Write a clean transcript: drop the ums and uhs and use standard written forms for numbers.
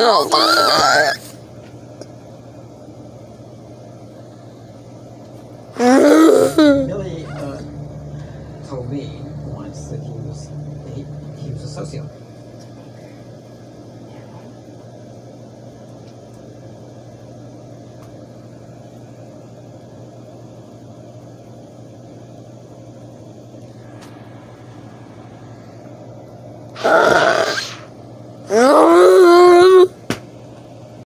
Billy told me once that he was a sociopath.